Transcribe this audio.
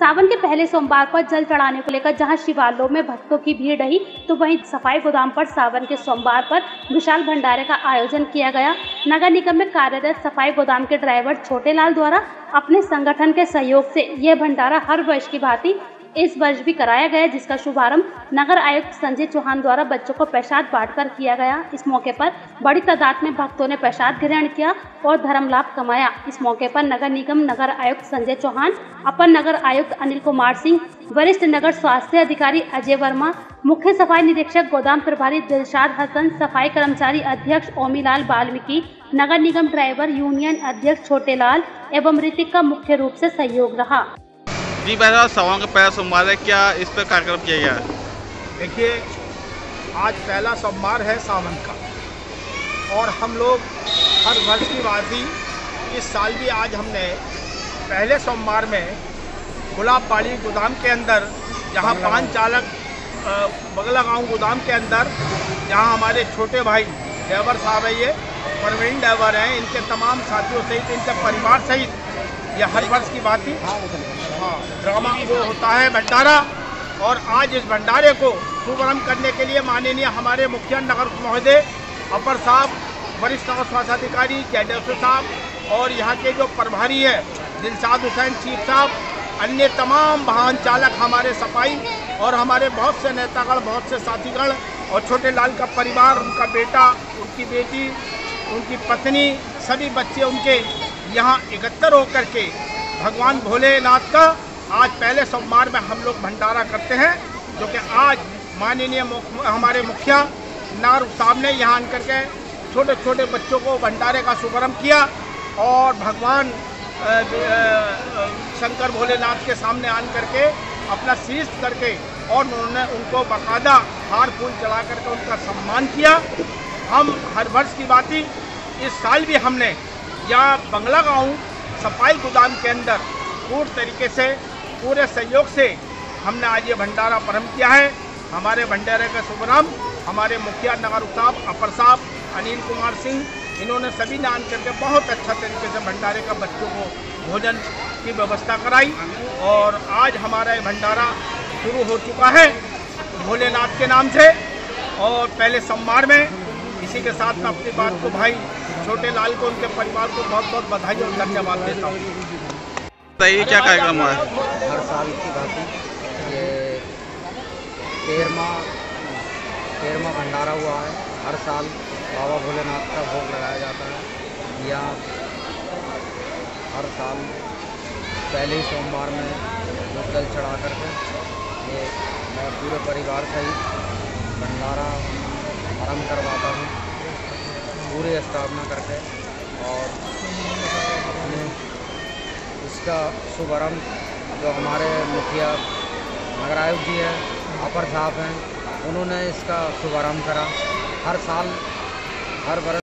सावन के पहले सोमवार पर जल चढ़ाने को लेकर जहां शिवालयों में भक्तों की भीड़ रही, तो वहीं सफाई गोदाम पर सावन के सोमवार पर विशाल भंडारे का आयोजन किया गया। नगर निगम में कार्यरत सफाई गोदाम के ड्राइवर छोटे लाल द्वारा अपने संगठन के सहयोग से यह भंडारा हर वर्ष की भांति इस वर्ष भी कराया गया, जिसका शुभारंभ नगर आयुक्त संजय चौहान द्वारा बच्चों को प्रसाद बांटकर किया गया। इस मौके पर बड़ी तादाद में भक्तों ने प्रसाद ग्रहण किया और धर्म लाभ कमाया। इस मौके पर नगर निगम नगर आयुक्त संजय चौहान, अपर नगर आयुक्त अनिल कुमार सिंह, वरिष्ठ नगर स्वास्थ्य अधिकारी अजय वर्मा, मुख्य सफाई निरीक्षक गोदाम प्रभारी दिलशाद हसन, सफाई कर्मचारी अध्यक्ष ओमीलाल वाल्मीकि, नगर निगम ड्राइवर यूनियन अध्यक्ष छोटे लाल एवं ऋतिक का मुख्य रूप से सहयोग रहा। जी पहला सावन का पहला सोमवार है, क्या इस पर कार्यक्रम किया गया है? देखिए, आज पहला सोमवार है सावन का और हम लोग हर वर्ष की भांति इस साल भी आज हमने पहले सोमवार में गुलाबबाड़ी गोदाम के अंदर, जहां पान चालक बगला गांव गोदाम के अंदर, जहां हमारे छोटे भाई ड्राइवर साहब है, ये प्रवीण ड्राइवर हैं, इनके तमाम साथियों सहित, इनके परिवार सहित यह हर वर्ष की भांति ड्रामा वो होता है भंडारा। और आज इस भंडारे को शुभारंभ करने के लिए माननीय हमारे मुखिया नगर महोदय, अपर साहब, वरिष्ठ नगर स्वास्थ्य अधिकारी जयदेव साहब और यहाँ के जो प्रभारी है दिलशाद हुसैन चीफ साहब, अन्य तमाम वाहन चालक, हमारे सफाई और हमारे बहुत से नेतागण, बहुत से साथीगण और छोटे लाल का परिवार, उनका बेटा, उनकी बेटी, उनकी पत्नी, सभी बच्चे उनके यहाँ एकत्र होकर के भगवान भोलेनाथ का आज पहले सोमवार में हम लोग भंडारा करते हैं, जो कि आज माननीय हमारे मुखिया नगर साहब ने यहाँ आकर के छोटे छोटे बच्चों को भंडारे का शुभारंभ किया और भगवान शंकर भोलेनाथ के सामने आन करके अपना शीश करके और उन्होंने उनको बाकायदा हार फूल चढ़ा करके उनका सम्मान किया। हम हर वर्ष की भांति इस साल भी हमने यहाँ बंगला गांव सफाई गोदाम के अंदर पूर्ण तरीके से, पूरे सहयोग से हमने आज ये भंडारा प्रारंभ किया है। हमारे भंडारे का शुभारंभ हमारे मुखिया नगर साहब, अपर साहब अनिल कुमार सिंह, इन्होंने सभी ने आन करके बहुत अच्छा तरीके से भंडारे का बच्चों को भोजन की व्यवस्था कराई और आज हमारा ये भंडारा शुरू हो चुका है भोलेनाथ के नाम से। और पहले सोमवार में इसी के साथ मैं अपनी बात को भाई छोटे लाल को, उनके परिवार को बहुत बहुत बधाई और धन्यवाद देता हूँ। बताइए क्या कार्यक्रम हुआ है? हर साल की भांति ये 13वां भंडारा हुआ है। हर साल बाबा भोलेनाथ का भोग लगाया जाता है। यहाँ हर साल पहले ही सोमवार में जल चढ़ा करके ये मैं पूरे परिवार सहित भंडारा आरम्भ करवाता हूँ, पूरी स्थापना करके। और इसका शुभारंभ जो हमारे मुखिया नगर आयुक्त जी हैं, अपर साहब हैं, उन्होंने इसका शुभारंभ करा। हर साल हर वर्ष